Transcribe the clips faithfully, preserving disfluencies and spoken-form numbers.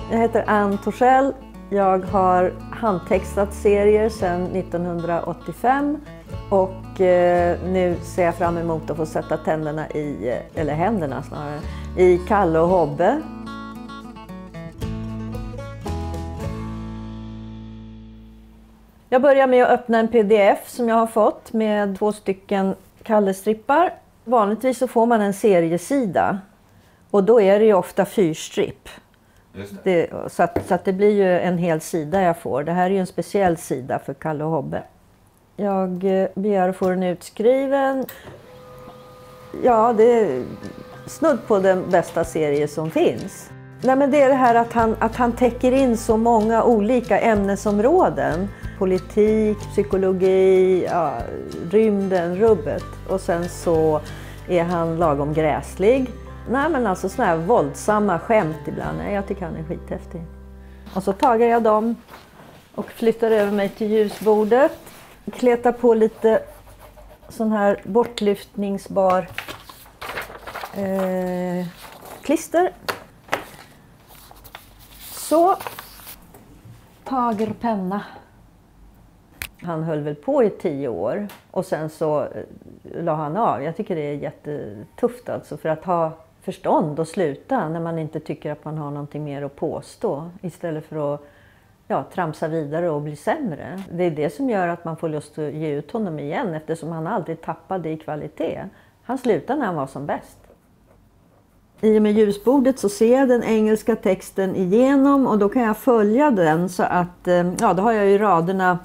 Jag heter Ann Torssell. Jag har handtextat serier sedan nittonhundraåttiofem och eh, nu ser jag fram emot att få sätta tänderna i, eller händerna snarare, i Kalle och Hobbe. Jag börjar med att öppna en pdf som jag har fått med två stycken Kalle-strippar. Vanligtvis så får man en seriesida och då är det ju ofta fyrstripp. Just det. Det, så, att, så att det blir ju en hel sida jag får. Det här är ju en speciell sida för Kalle och Hobbe. Jag begär att få den utskriven. Ja, det är snudd på den bästa serie som finns. Nej, men det är det här att han, att han täcker in så många olika ämnesområden. Politik, psykologi, ja, rymden, rubbet. Och sen så är han lagom gräslig. Nej, men alltså såna här våldsamma skämt ibland. Nej, jag tycker han är skithäftig. Och så tagar jag dem och flyttar över mig till ljusbordet. Kletar på lite sån här bortlyftningsbar eh, klister. Så, tager penna. Han höll väl på i tio år och sen så la han av. Jag tycker det är jättetufft alltså, för att ha förstånd och sluta när man inte tycker att man har någonting mer att påstå. Istället för att ja, tramsa vidare och bli sämre. Det är det som gör att man får lust att ge ut honom igen, eftersom han aldrig tappade i kvalitet. Han slutade när han var som bäst. I och med ljusbordet så ser jag den engelska texten igenom och då kan jag följa den så att, ja, då har jag ju raderna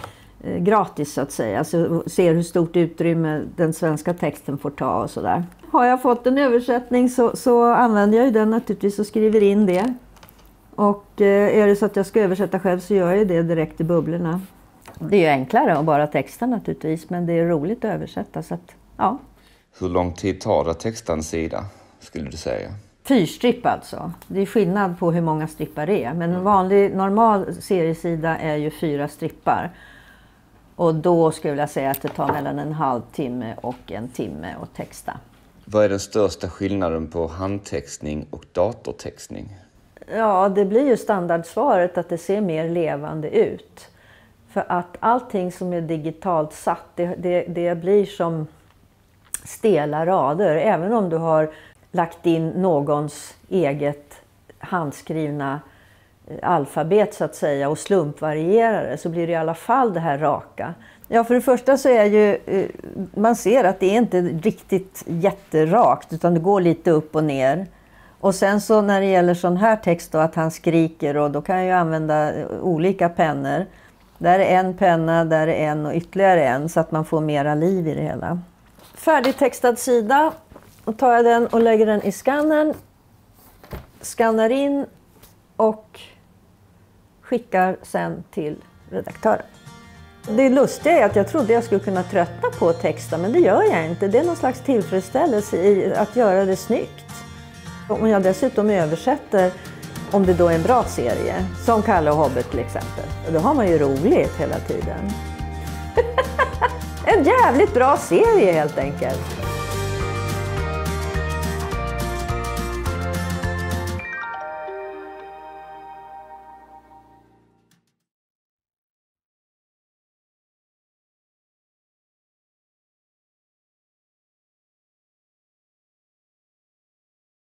gratis så att säga. Alltså ser hur stort utrymme den svenska texten får ta och sådär. Har jag fått en översättning så, så använder jag ju den naturligtvis och skriver in det. Och är det så att jag ska översätta själv så gör jag det direkt i bubblorna. Det är ju enklare att bara texta naturligtvis, men det är roligt att översätta så att, ja. Hur lång tid tar det att texta en sida, skulle du säga? Fyrstripp alltså. Det är skillnad på hur många strippar det är. Men en vanlig, normal seriesida är ju fyra strippar. Och då skulle jag säga att det tar mellan en halvtimme och en timme att texta. Vad är den största skillnaden på handtextning och datortextning? Ja, det blir ju standardsvaret att det ser mer levande ut. För att allting som är digitalt satt, det, det, det blir som stela rader. Även om du har lagt in någons eget handskrivna alfabet så att säga och slumpvarierar det, så blir det i alla fall det här raka. Ja, för det första så är ju, man ser att det är inte riktigt jätterakt utan det går lite upp och ner. Och sen så när det gäller sån här text då, att han skriker, och då kan jag ju använda olika pennor. Där är en penna, där är en och ytterligare en så att man får mera liv i det hela. Färdigtextad sida, och tar jag den och lägger den i skannern, skannar in och skickar sen till redaktören. Det lustiga är att jag trodde jag skulle kunna tröttna på att texta, men det gör jag inte. Det är någon slags tillfredsställelse i att göra det snyggt. Om jag dessutom översätter, om det då är en bra serie, som Kalle och Hobbe till exempel, då har man ju roligt hela tiden. En jävligt bra serie helt enkelt.